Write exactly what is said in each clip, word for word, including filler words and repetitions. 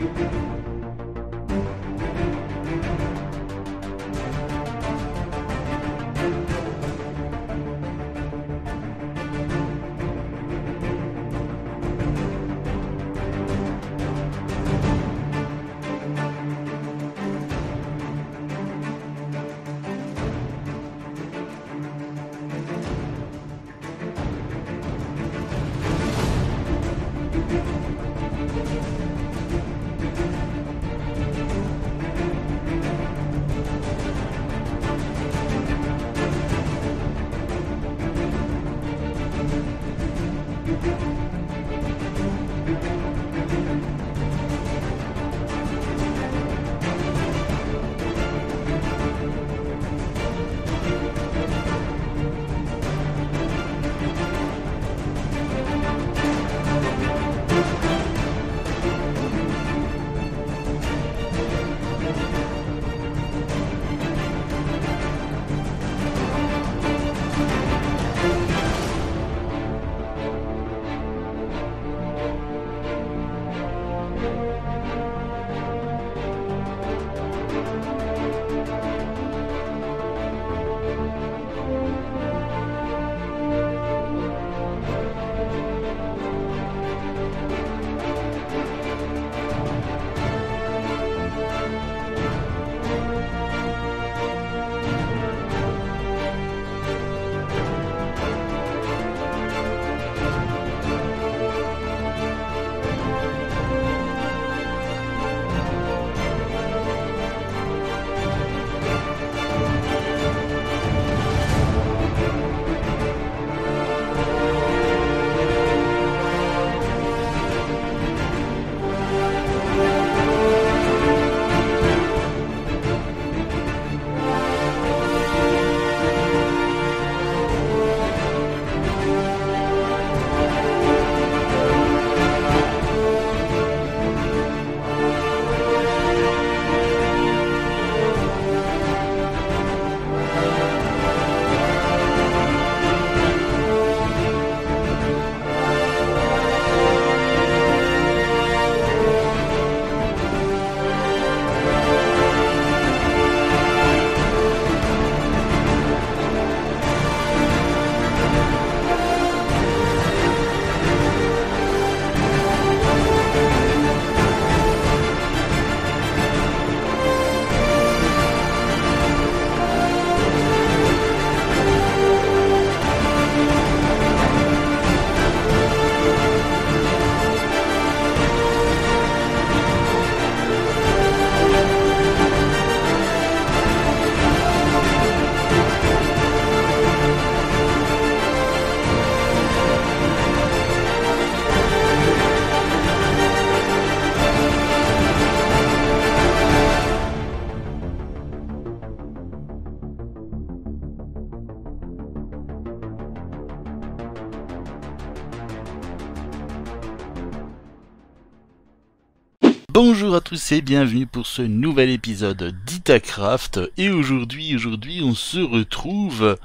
Bonjour à tous et bienvenue pour ce nouvel épisode d'Itacraft. Et aujourd'hui, aujourd'hui, on se retrouve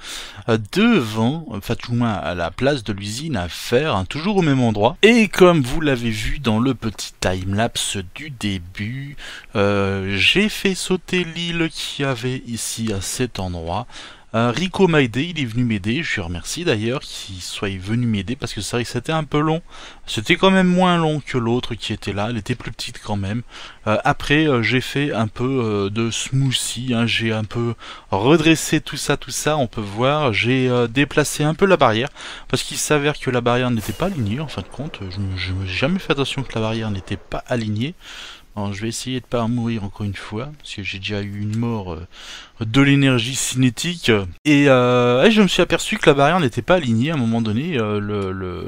devant, enfin tout au moins à la place de l'usine à fer, hein, toujours au même endroit. Et comme vous l'avez vu dans le petit timelapse du début, euh, j'ai fait sauter l'île qu'il y avait ici à cet endroit. Euh, Rico m'a aidé, il est venu m'aider, je lui remercie d'ailleurs qu'il soit venu m'aider parce que c'est vrai que c'était un peu long, c'était quand même moins long que l'autre qui était là, elle était plus petite quand même. Euh, après euh, j'ai fait un peu euh, de smoothie, hein, j'ai un peu redressé tout ça, tout ça, on peut voir, j'ai euh, déplacé un peu la barrière parce qu'il s'avère que la barrière n'était pas alignée en fin de compte, je n'ai jamais fait attention que la barrière n'était pas alignée. Alors, je vais essayer de pas mourir encore une fois, parce que j'ai déjà eu une mort euh, de l'énergie cinétique. Et, euh, et je me suis aperçu que la barrière n'était pas alignée à un moment donné. Euh, le, le...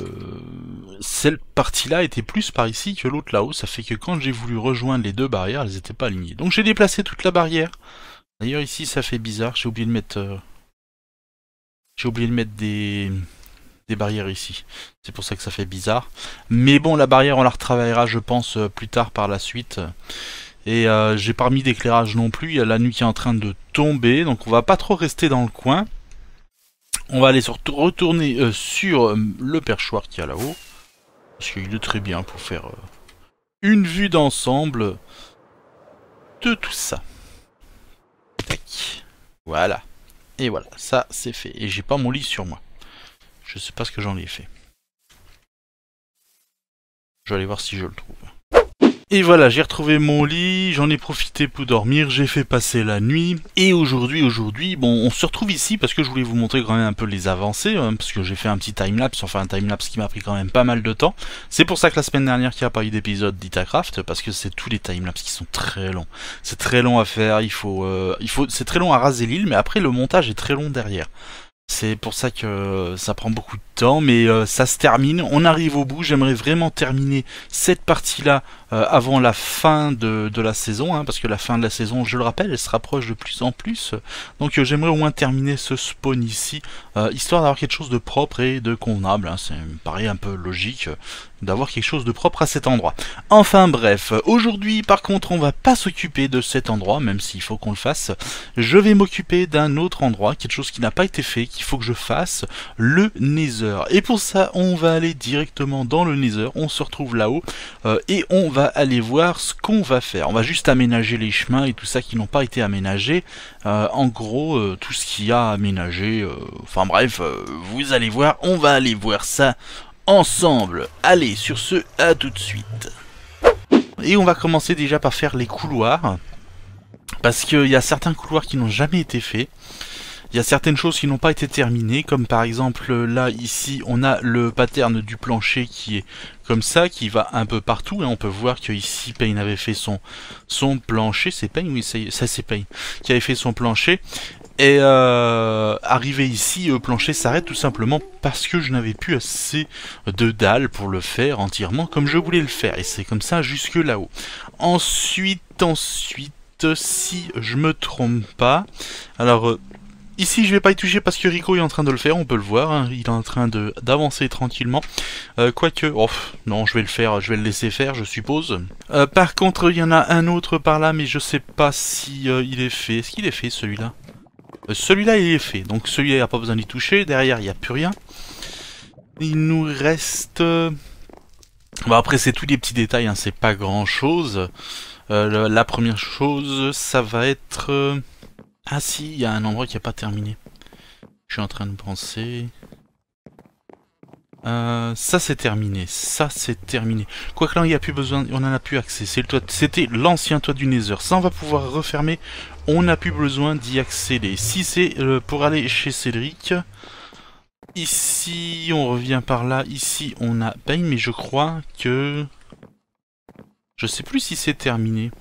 Cette partie-là était plus par ici que l'autre là-haut. Ça fait que quand j'ai voulu rejoindre les deux barrières, elles n'étaient pas alignées. Donc j'ai déplacé toute la barrière. D'ailleurs ici ça fait bizarre, j'ai oublié de mettre... Euh... J'ai oublié de mettre des... des barrières ici, c'est pour ça que ça fait bizarre, mais bon, la barrière on la retravaillera je pense plus tard par la suite. Et euh, j'ai pas mis d'éclairage non plus, il y a la nuit qui est en train de tomber, donc on va pas trop rester dans le coin, on va aller surtout retourner euh, sur euh, le perchoir qu'il y a là-haut, parce qu'il est très bien pour faire euh, une vue d'ensemble de tout ça. Tac. Voilà. Et voilà, ça c'est fait. Et j'ai pas mon lit sur moi. Je sais pas ce que j'en ai fait. Je vais aller voir si je le trouve. Et voilà, j'ai retrouvé mon lit, j'en ai profité pour dormir, j'ai fait passer la nuit. Et aujourd'hui, aujourd'hui, bon, on se retrouve ici parce que je voulais vous montrer quand même un peu les avancées, hein, parce que j'ai fait un petit timelapse, enfin un timelapse qui m'a pris quand même pas mal de temps. C'est pour ça que la semaine dernière, il n'y a pas eu d'épisode d'Itacraft, parce que c'est tous les timelapses qui sont très longs. C'est très long à faire, il faut, euh, il faut, c'est très long à raser l'île, mais après le montage est très long derrière. C'est pour ça que ça prend beaucoup de temps, mais euh, ça se termine, on arrive au bout. J'aimerais vraiment terminer cette partie-là euh, avant la fin de, de la saison, hein, parce que la fin de la saison, je le rappelle, elle se rapproche de plus en plus. Donc euh, j'aimerais au moins terminer ce spawn ici, euh, histoire d'avoir quelque chose de propre et de convenable. Hein. Ça me paraît un peu logique euh, d'avoir quelque chose de propre à cet endroit. Enfin bref, aujourd'hui par contre on va pas s'occuper de cet endroit, même s'il faut qu'on le fasse. Je vais m'occuper d'un autre endroit, quelque chose qui n'a pas été fait, qu'il faut que je fasse, le Nether. Et pour ça on va aller directement dans le Nether, on se retrouve là-haut euh, et on va aller voir ce qu'on va faire. On va juste aménager les chemins et tout ça qui n'ont pas été aménagés. Euh, en gros, euh, tout ce qu'il y a aménagé, euh, enfin bref, euh, vous allez voir, on va aller voir ça ensemble. Allez, sur ce, à tout de suite. Et on va commencer déjà par faire les couloirs, parce qu'il y a certains couloirs qui n'ont jamais été faits. Il y a certaines choses qui n'ont pas été terminées, comme par exemple là, ici, on a le pattern du plancher qui est comme ça, qui va un peu partout, et on peut voir que ici, Payne avait fait son, son plancher, c'est Payne, oui, ça c'est Payne, qui avait fait son plancher. Et euh, arrivé ici, le plancher s'arrête tout simplement parce que je n'avais plus assez de dalles pour le faire entièrement comme je voulais le faire. Et c'est comme ça jusque là-haut. Ensuite, ensuite, si je me trompe pas, alors euh, ici je vais pas y toucher parce que Rico est en train de le faire, on peut le voir, hein, il est en train de d'avancer tranquillement. Euh, Quoique, oh, non, je vais le faire, je vais le laisser faire, je suppose. Euh, par contre, il y en a un autre par là, mais je sais pas si euh, il est fait. Est-ce qu'il est fait celui-là? Celui-là il est fait, donc celui-là il n'y a pas besoin d'y toucher, derrière il n'y a plus rien. Il nous reste... Bon après c'est tous les petits détails, hein, c'est pas grand chose. Euh, la première chose ça va être... Ah si, il y a un endroit qui n'est pas terminé. Je suis en train de penser... Euh, ça c'est terminé, ça c'est terminé. Quoique là il n'y a plus besoin, on n'en a plus accès. C'était l'ancien toit du Nether. Ça on va pouvoir refermer. On n'a plus besoin d'y accéder. Si c'est euh, pour aller chez Cédric, ici on revient par là. Ici on a Payne, mais je crois que je sais plus si c'est terminé.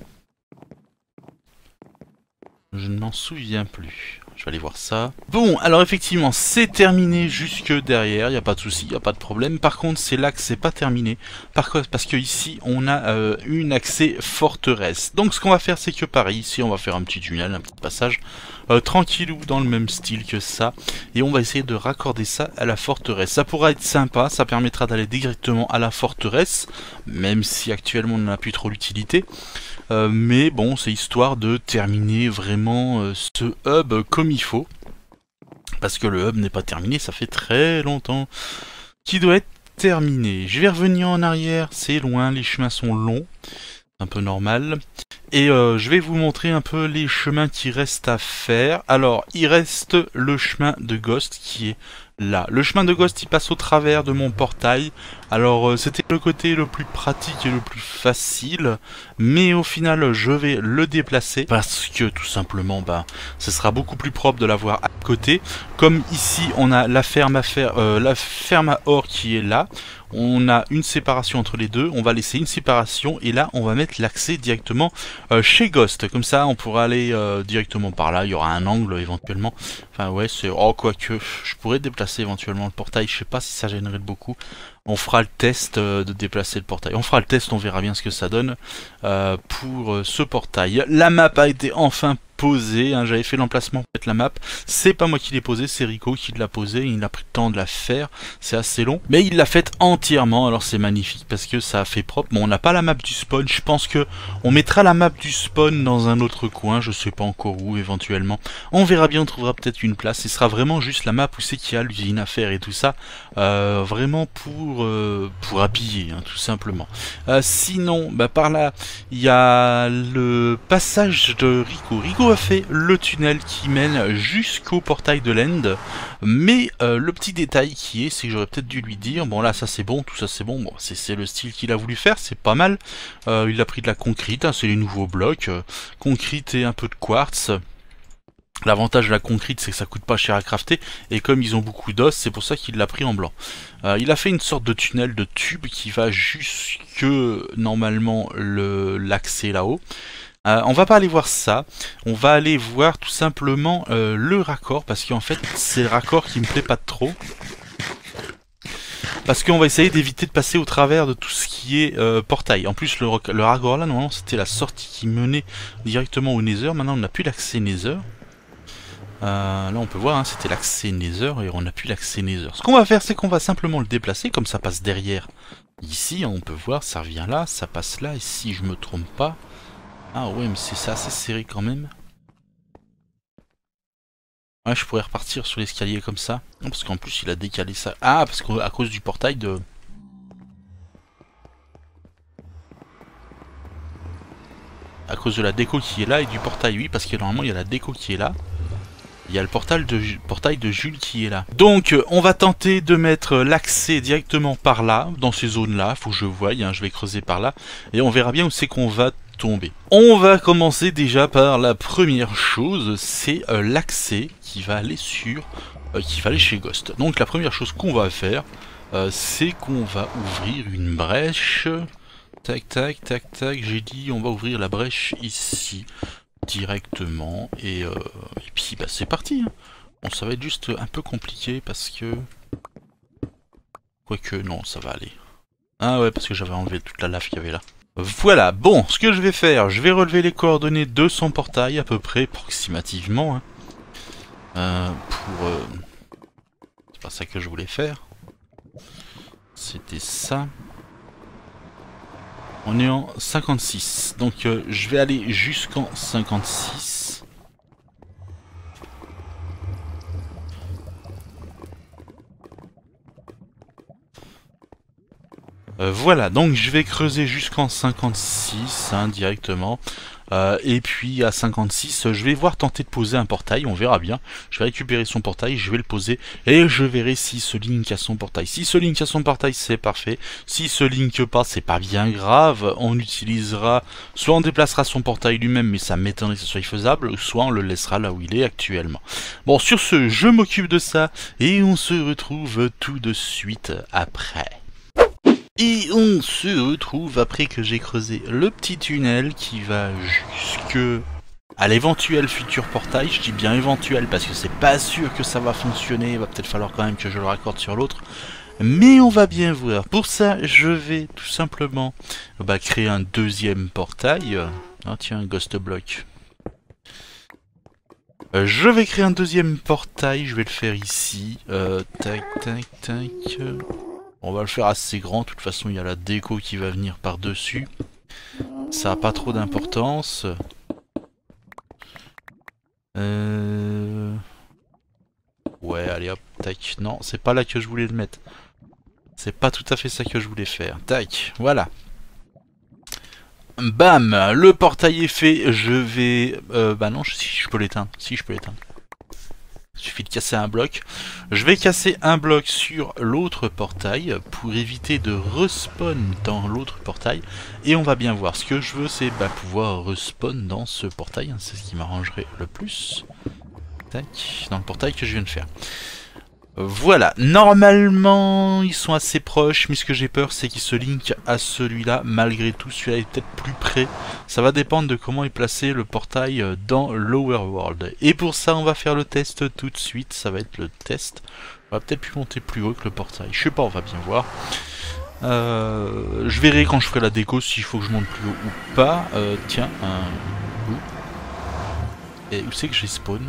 Je ne m'en souviens plus. Je vais aller voir ça. Bon, alors effectivement, c'est terminé jusque derrière, il n'y a pas de souci, il n'y a pas de problème. Par contre, c'est là que c'est pas terminé. Par contre, parce que ici, on a euh, une accès forteresse. Donc, ce qu'on va faire, c'est que pareil, ici, on va faire un petit tunnel, un petit passage euh, tranquillou, dans le même style que ça. Et on va essayer de raccorder ça à la forteresse. Ça pourra être sympa, ça permettra d'aller directement à la forteresse, même si actuellement, on n'en a plus trop l'utilité. Euh, mais bon, c'est histoire de terminer vraiment euh, ce hub comme il faut. Parce que le hub n'est pas terminé, ça fait très longtemps qu'il doit être terminé. Je vais revenir en arrière, c'est loin, les chemins sont longs. Un peu normal. Et euh, je vais vous montrer un peu les chemins qui restent à faire. Alors, il reste le chemin de Ghost qui est là. Le chemin de Ghost, il passe au travers de mon portail. Alors, euh, c'était le côté le plus pratique et le plus facile. Mais au final, je vais le déplacer. Parce que, tout simplement, bah, ce sera beaucoup plus propre de l'avoir à côté. Comme ici, on a la ferme à faire, euh, la ferme à or qui est là. On a une séparation entre les deux, on va laisser une séparation et là on va mettre l'accès directement euh, chez Ghost. Comme ça on pourra aller euh, directement par là, il y aura un angle éventuellement. Enfin ouais, c'est... Oh quoique, je pourrais déplacer éventuellement le portail, je sais pas si ça gênerait beaucoup. On fera le test euh, de déplacer le portail. On fera le test, on verra bien ce que ça donne euh, pour euh, ce portail. La map a été enfin posé, hein, j'avais fait l'emplacement pour mettre la map, c'est pas moi qui l'ai posé, c'est Rico qui l'a posé, il a pris le temps de la faire, c'est assez long, mais il l'a faite entièrement, alors c'est magnifique parce que ça a fait propre. Bon, on n'a pas la map du spawn, je pense que on mettra la map du spawn dans un autre coin, je sais pas encore où éventuellement, on verra bien, on trouvera peut-être une place, ce sera vraiment juste la map où c'est qu'il y a l'usine à faire et tout ça, euh, vraiment pour, euh, pour habiller, hein, tout simplement. Euh, sinon, bah, par là, il y a le passage de Rico. Rico a fait le tunnel qui mène jusqu'au portail de l'End, mais euh, le petit détail qui est, c'est que j'aurais peut-être dû lui dire, bon là ça c'est bon, tout ça c'est bon, bon c'est le style qu'il a voulu faire, c'est pas mal. Euh, il a pris de la concrete, hein, c'est les nouveaux blocs, euh, concrete et un peu de quartz. L'avantage de la concrete, c'est que ça coûte pas cher à crafter, et comme ils ont beaucoup d'os, c'est pour ça qu'il l'a pris en blanc. Euh, il a fait une sorte de tunnel de tube qui va jusque, normalement, l'accès là-haut. Euh, on va pas aller voir ça, on va aller voir tout simplement euh, le raccord, parce qu'en fait, c'est le raccord qui me plaît pas trop. Parce qu'on va essayer d'éviter de passer au travers de tout ce qui est euh, portail. En plus, le, le raccord là, normalement, c'était la sortie qui menait directement au Nether. Maintenant, on n'a plus l'accès Nether. Euh, là on peut voir, hein, c'était l'accès Nether et on n'a plus l'accès Nether. Ce qu'on va faire, c'est qu'on va simplement le déplacer, comme ça passe derrière. Ici, on peut voir, ça revient là, ça passe là, et si je me trompe pas... Ah ouais, mais c'est ça, assez serré quand même. Ouais, je pourrais repartir sur l'escalier comme ça. Non, parce qu'en plus, il a décalé ça. Ah, parce qu'à cause du portail de... À cause de la déco qui est là et du portail, oui, parce que normalement, il y a la déco qui est là. Il y a le portail de, portail de Jules qui est là. Donc, on va tenter de mettre l'accès directement par là, dans ces zones-là. Faut que je voie, hein, je vais creuser par là. Et on verra bien où c'est qu'on va tomber. On va commencer déjà par la première chose, c'est euh, l'accès qui va aller sur... Euh, qui va aller chez Ghost. Donc, la première chose qu'on va faire, euh, c'est qu'on va ouvrir une brèche. Tac, tac, tac, tac. J'ai dit, on va ouvrir la brèche ici. Directement et, euh, et puis bah c'est parti, hein. Bon, ça va être juste un peu compliqué parce que quoique non, ça va aller. Ah ouais, parce que j'avais enlevé toute la lave qu'il y avait là. Voilà, bon, ce que je vais faire, je vais relever les coordonnées de son portail à peu près approximativement, hein. euh, pour euh... c'est pas ça que je voulais faire, c'était ça. On est en cinquante-six, donc euh, je vais aller jusqu'en cinquante-six. Euh, voilà, donc je vais creuser jusqu'en cinquante-six, hein, directement. Euh, et puis à cinquante-six, je vais voir tenter de poser un portail, on verra bien. Je vais récupérer son portail, je vais le poser, et je verrai si ce link à son portail. Si ce link à son portail, c'est parfait. Si ce link pas, c'est pas bien grave. On utilisera, soit on déplacera son portail lui-même, mais ça m'étonnerait que ce soit faisable, soit on le laissera là où il est actuellement. Bon, sur ce, je m'occupe de ça, et on se retrouve tout de suite après. Et on se retrouve après que j'ai creusé le petit tunnel qui va jusque à l'éventuel futur portail. Je dis bien éventuel parce que c'est pas sûr que ça va fonctionner. Il va peut-être falloir quand même que je le raccorde sur l'autre. Mais on va bien voir. Pour ça, je vais tout simplement bah, créer un deuxième portail. Ah tiens, Ghost Block. Euh, je vais créer un deuxième portail. Je vais le faire ici. Euh, tac, tac, tac... On va le faire assez grand, de toute façon il y a la déco qui va venir par-dessus. Ça n'a pas trop d'importance. Euh... Ouais, allez hop, tac. Non, c'est pas là que je voulais le mettre. C'est pas tout à fait ça que je voulais faire. Tac, voilà. Bam, le portail est fait, je vais... Euh, bah non, si je peux l'éteindre, si je peux l'éteindre. Il suffit de casser un bloc. Je vais casser un bloc sur l'autre portail pour éviter de respawn dans l'autre portail. Et on va bien voir. Ce que je veux, c'est bah, pouvoir respawn dans ce portail. C'est ce qui m'arrangerait le plus. Tac, dans le portail que je viens de faire. Voilà, normalement ils sont assez proches, mais ce que j'ai peur c'est qu'ils se linkent à celui-là. Malgré tout, celui-là est peut-être plus près. Ça va dépendre de comment est placé le portail dans Lower World. Et pour ça, on va faire le test tout de suite. Ça va être le test. On va peut-être plus monter plus haut que le portail. Je sais pas, on va bien voir. Euh, je verrai quand je ferai la déco s'il faut que je monte plus haut ou pas. Euh, tiens, un... Et où c'est que j'ai spawn?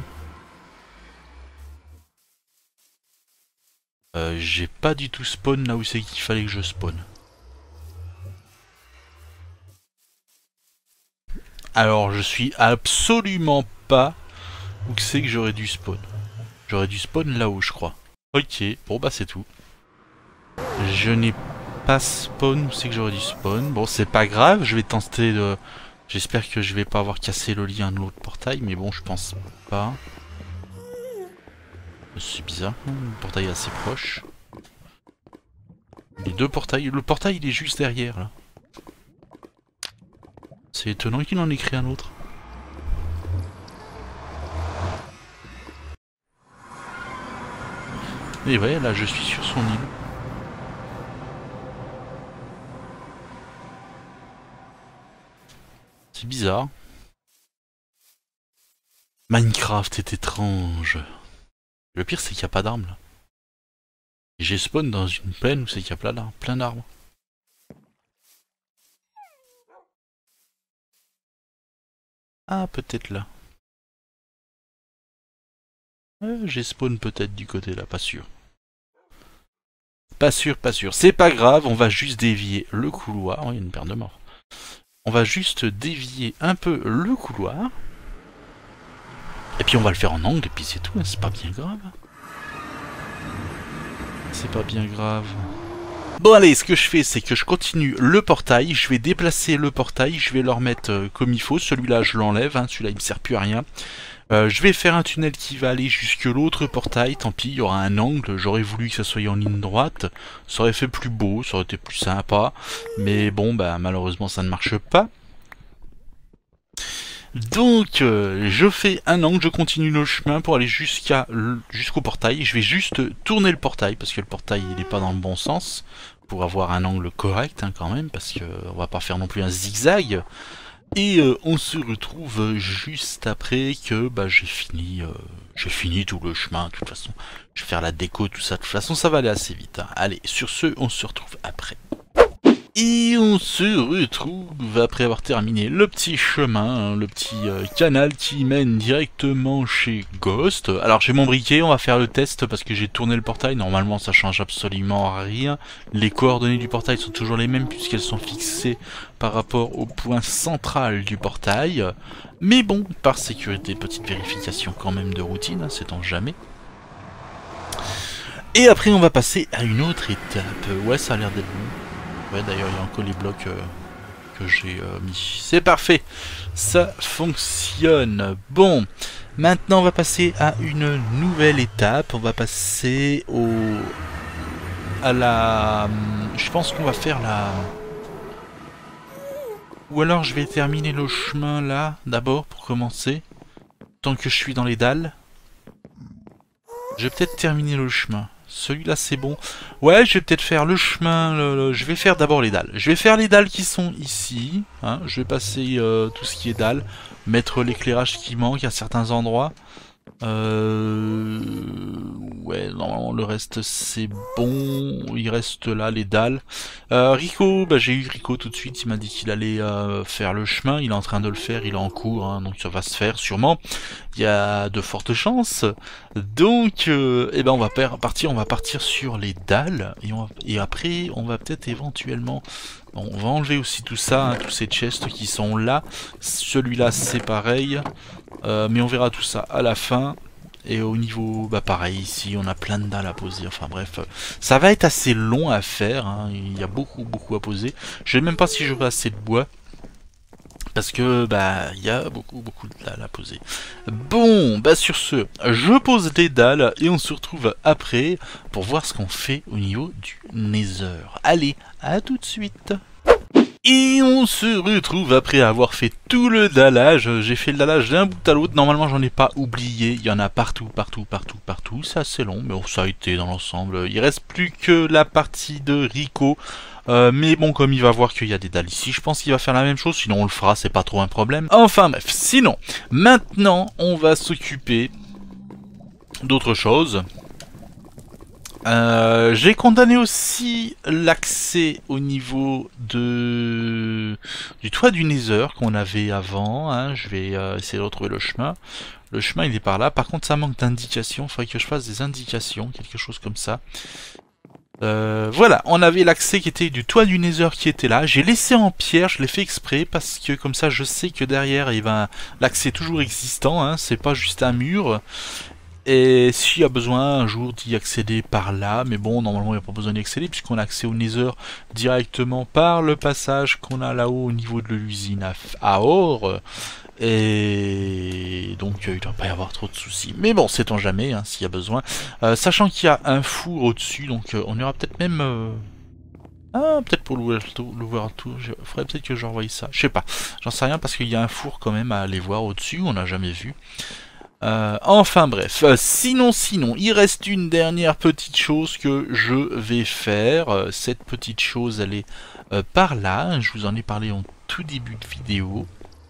euh, J'ai pas du tout spawn là où c'est qu'il fallait que je spawn. Alors je suis absolument pas où c'est que j'aurais dû spawn. J'aurais dû spawn là-haut je crois. Ok, bon bah c'est tout. Je n'ai pas spawn où c'est que j'aurais dû spawn. Bon c'est pas grave, je vais tenter de... J'espère que je vais pas avoir cassé le lien de l'autre portail, mais bon je pense pas. C'est bizarre, le portail est assez proche. Les deux portails, le portail il est juste derrière là. C'est étonnant qu'il en ait créé un autre. Et ouais, là je suis sur son île. C'est bizarre. Minecraft est étrange. Le pire c'est qu'il n'y a pas d'armes là. Et j'ai spawn dans une plaine où c'est qu'il y a plein d'arbres. Plein d'arbres. Ah, peut-être là. Euh, j'ai spawn peut-être du côté là, pas sûr. Pas sûr, pas sûr. C'est pas grave, on va juste dévier le couloir. Oh, il y a une paire de morts. On va juste dévier un peu le couloir. Et puis on va le faire en angle, et puis c'est tout, hein. C'est pas bien grave. C'est pas bien grave. Bon allez, ce que je fais, c'est que je continue le portail. Je vais déplacer le portail, je vais le remettre euh, comme il faut. Celui-là, je l'enlève, hein. Celui-là, il me sert plus à rien. Euh, je vais faire un tunnel qui va aller jusque l'autre portail. Tant pis, il y aura un angle. J'aurais voulu que ça soit en ligne droite. Ça aurait fait plus beau, ça aurait été plus sympa. Mais bon, bah malheureusement, ça ne marche pas. Donc, euh, je fais un angle, je continue le chemin pour aller jusqu'à jusqu'au portail. Je vais juste tourner le portail, parce que le portail, il n'est pas dans le bon sens. Pour avoir un angle correct, hein, quand même, parce que on va pas faire non plus un zigzag. Et euh, on se retrouve juste après que bah, j'ai fini, euh, j'ai fini tout le chemin. De toute façon, je vais faire la déco, tout ça. De toute façon, ça va aller assez vite, hein. Allez, sur ce, on se retrouve après. Et on se retrouve après avoir terminé le petit chemin, hein, le petit euh, canal qui mène directement chez Ghost. Alors j'ai mon briquet, on va faire le test parce que j'ai tourné le portail. Normalement ça change absolument rien. Les coordonnées du portail sont toujours les mêmes puisqu'elles sont fixées par rapport au point central du portail. Mais bon, par sécurité, petite vérification quand même de routine, hein, sait-on jamais. Et après on va passer à une autre étape. Ouais, ça a l'air d'être bon. Ouais, d'ailleurs, il y a encore les blocs euh, que j'ai euh, mis. C'est parfait, ça fonctionne. Bon, maintenant on va passer à une nouvelle étape. On va passer au... à la... Je pense qu'on va faire la... Ou alors je vais terminer le chemin là, d'abord, pour commencer. Tant que je suis dans les dalles. Je vais peut-être terminer le chemin. Celui-là c'est bon. Ouais, je vais peut-être faire le chemin. Le, le, je vais faire d'abord les dalles. Je vais faire les dalles qui sont ici. Hein, je vais passer euh, tout ce qui est dalles. Mettre l'éclairage qui manque à certains endroits. Euh... Ouais, normalement le reste c'est bon. Il reste là les dalles. Euh, Rico, bah, j'ai eu Rico tout de suite. Il m'a dit qu'il allait euh, faire le chemin. Il est en train de le faire. Il est en cours. Hein, donc ça va se faire sûrement. Il y a de fortes chances. Donc, euh, eh ben on va partir. On va partir sur les dalles. Et, on va, et après, on va peut-être éventuellement... Bon, on va enlever aussi tout ça, hein, tous ces chests qui sont là. Celui-là c'est pareil. Euh, mais on verra tout ça à la fin. Et au niveau, bah pareil, ici on a plein de dalles à poser, enfin bref. Ça va être assez long à faire, hein. Il y a beaucoup beaucoup à poser. Je sais même pas si j'aurai assez de bois. Parce que, bah, il y a beaucoup beaucoup de dalles à poser. Bon, bah sur ce, je pose des dalles et on se retrouve après pour voir ce qu'on fait au niveau du Nether. Allez, à tout de suite. Et on se retrouve après avoir fait tout le dallage. J'ai fait le dallage d'un bout à l'autre. Normalement, j'en ai pas oublié. Il y en a partout, partout, partout, partout. C'est assez long, mais bon, ça a été dans l'ensemble. Il reste plus que la partie de Rico. Euh, mais bon, comme il va voir qu'il y a des dalles ici, je pense qu'il va faire la même chose. Sinon, on le fera, c'est pas trop un problème. Enfin bref, sinon, maintenant, on va s'occuper d'autre chose. Euh, j'ai condamné aussi l'accès au niveau de du toit du Nether qu'on avait avant. Hein. Je vais euh, essayer de retrouver le chemin. Le chemin il est par là. Par contre ça manque d'indications. Il faudrait que je fasse des indications, quelque chose comme ça. Euh, voilà, on avait l'accès qui était du toit du Nether qui était là. J'ai laissé en pierre, je l'ai fait exprès parce que comme ça je sais que derrière il va l'accès est toujours existant. Hein. C'est pas juste un mur. Et s'il y a besoin un jour d'y accéder par là, mais bon, normalement il n'y a pas besoin d'y accéder puisqu'on a accès au Nether directement par le passage qu'on a là-haut au niveau de l'usine à, à or. Et donc euh, il ne doit pas y avoir trop de soucis. Mais bon, sait-on jamais hein, s'il y a besoin. Euh, sachant qu'il y a un four au-dessus, donc euh, on ira peut-être même... Euh... Ah, peut-être pour l'ouvrir tout, il faudrait peut-être que je revoie ça. Je sais pas, j'en sais rien parce qu'il y a un four quand même à aller voir au-dessus, on n'a jamais vu. Euh, enfin bref, euh, sinon sinon, il reste une dernière petite chose que je vais faire. Euh, cette petite chose, elle est euh, par là, je vous en ai parlé en tout début de vidéo.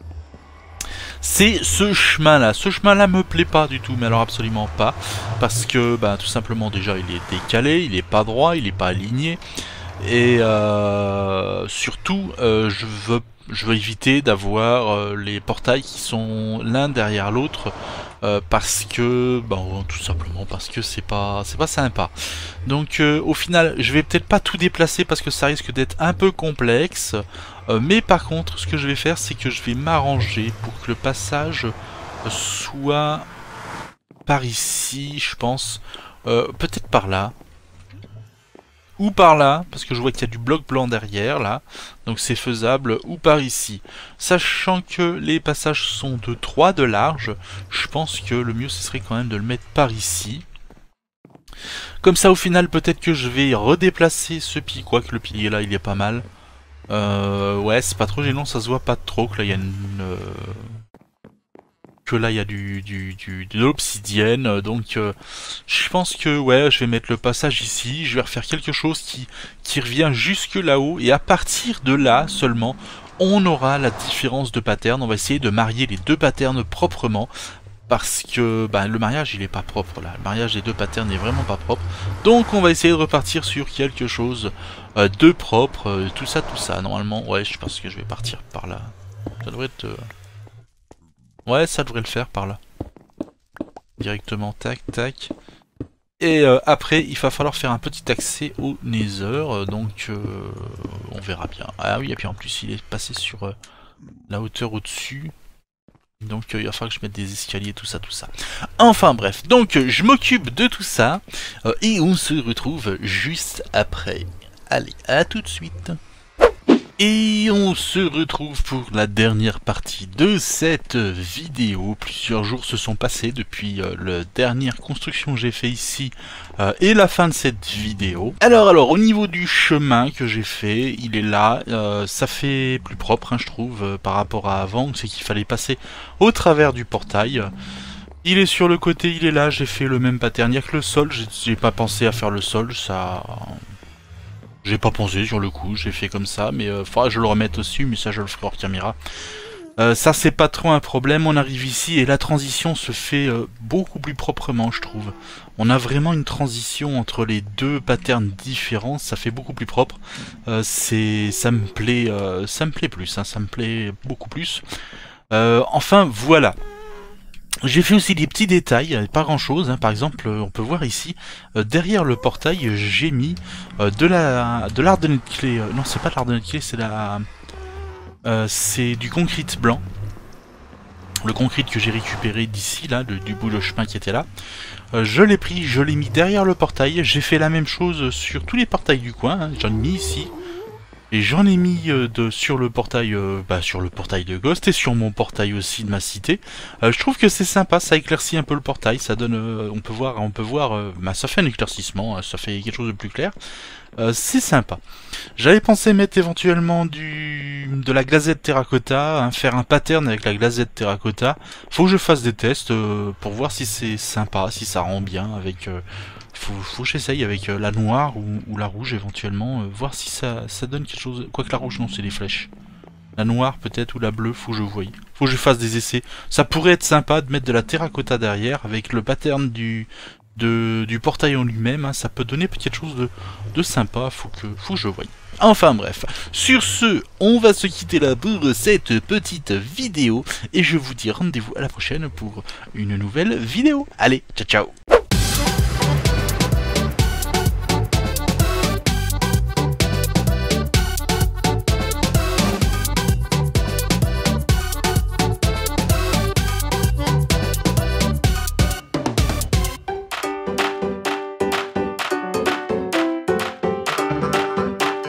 C'est ce chemin-là. Ce chemin-là me plaît pas du tout, mais alors absolument pas. Parce que, bah, tout simplement, déjà, il est décalé, il est pas droit, il est pas aligné. Et euh, surtout, euh, je veux je veux éviter d'avoir euh, les portails qui sont l'un derrière l'autre euh, parce que bon tout simplement parce que c'est pas c'est pas sympa. Donc euh, au final je vais peut-être pas tout déplacer parce que ça risque d'être un peu complexe, euh, mais par contre ce que je vais faire c'est que je vais m'arranger pour que le passage soit par ici, je pense, euh, peut-être par là. Ou par là, parce que je vois qu'il y a du bloc blanc derrière, là. Donc c'est faisable, ou par ici. Sachant que les passages sont de trois de large, je pense que le mieux ce serait quand même de le mettre par ici. Comme ça au final peut-être que je vais redéplacer ce pilier, quoique le pilier là il est pas mal. Euh, ouais c'est pas trop gênant, ça se voit pas trop que là il y a une... Euh... que là il y a du, du, du de l'obsidienne, donc euh, je pense que ouais je vais mettre le passage ici, je vais refaire quelque chose qui, qui revient jusque là-haut, et à partir de là seulement on aura la différence de pattern. On va essayer de marier les deux patterns proprement, parce que bah, le mariage il est pas propre là, le mariage des deux patterns n'est vraiment pas propre, donc on va essayer de repartir sur quelque chose euh, de propre, euh, tout ça tout ça. Normalement ouais je pense que je vais partir par là, ça devrait être... Euh... Ouais, ça devrait le faire par là. Directement, tac, tac. Et euh, après, il va falloir faire un petit accès au Nether, euh, donc euh, on verra bien. Ah oui, et puis en plus, il est passé sur euh, la hauteur au-dessus. Donc euh, il va falloir que je mette des escaliers, tout ça, tout ça. Enfin bref, donc euh, je m'occupe de tout ça, euh, et on se retrouve juste après. Allez, à tout de suite. Et on se retrouve pour la dernière partie de cette vidéo. Plusieurs jours se sont passés depuis euh, la dernière construction que j'ai fait ici euh, et la fin de cette vidéo. Alors alors au niveau du chemin que j'ai fait, il est là, euh, ça fait plus propre hein, je trouve euh, par rapport à avant, c'est qu'il fallait passer au travers du portail. Il est sur le côté, il est là, j'ai fait le même pattern, il n'y a que le sol, j'ai pas pensé à faire le sol, ça... J'ai pas pensé sur le coup, j'ai fait comme ça, mais euh, faudra que je le remette dessus, mais ça je le ferai hors caméra. Euh, ça c'est pas trop un problème, on arrive ici et la transition se fait euh, beaucoup plus proprement je trouve. On a vraiment une transition entre les deux patterns différents, ça fait beaucoup plus propre. Euh, c'est, ça me plaît, euh, ça me plaît plus, hein, ça me plaît beaucoup plus. Euh, enfin voilà. J'ai fait aussi des petits détails, pas grand chose, hein. Par exemple, on peut voir ici, euh, derrière le portail, j'ai mis euh, de la de l'ardenette clé, euh, non c'est pas de l'ardenette clé, c'est la... Euh, c'est du concrete blanc. Le concrete que j'ai récupéré d'ici, là, de, du bout de chemin qui était là. Euh, je l'ai pris, je l'ai mis derrière le portail, j'ai fait la même chose sur tous les portails du coin, hein. J'en ai mis ici. Et j'en ai mis euh, de, sur le portail euh, bah, sur le portail de Ghost et sur mon portail aussi de ma cité. Euh, je trouve que c'est sympa, ça éclaircit un peu le portail, ça donne, euh, on peut voir, on peut voir, euh, bah, ça fait un éclaircissement, hein, ça fait quelque chose de plus clair. Euh, c'est sympa. J'avais pensé mettre éventuellement du de la glazette terracotta, hein, faire un pattern avec la glazette terracotta. Faut que je fasse des tests euh, pour voir si c'est sympa, si ça rend bien avec... Euh, Faut, faut que j'essaye avec euh, la noire ou, ou la rouge éventuellement, euh, voir si ça, ça donne quelque chose. Quoique la rouge non, c'est des flèches. La noire peut-être ou la bleue, faut que je voie. Faut que je fasse des essais. Ça pourrait être sympa de mettre de la terracotta derrière avec le pattern du, de, du portail en lui-même, hein, ça peut donner quelque chose de, de sympa, faut que, faut que je voie. Enfin bref, sur ce, on va se quitter là pour cette petite vidéo, et je vous dis rendez-vous à la prochaine pour une nouvelle vidéo. Allez, ciao ciao.